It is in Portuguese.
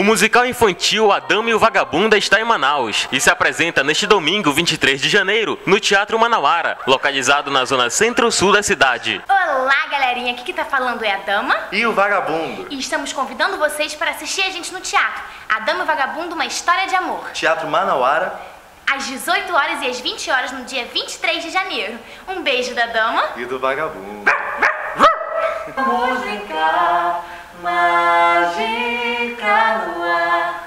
O musical infantil A Dama e o Vagabundo está em Manaus e se apresenta neste domingo, 23 de janeiro, no Teatro Manauara, localizado na zona centro-sul da cidade. Olá, galerinha, aqui que tá falando é a Dama e o Vagabundo. E estamos convidando vocês para assistir a gente no teatro. A Dama e o Vagabundo, uma história de amor. Teatro Manauara. Às 18 horas e às 20 horas no dia 23 de janeiro. Um beijo da Dama e do Vagabundo. Música mágica no ar.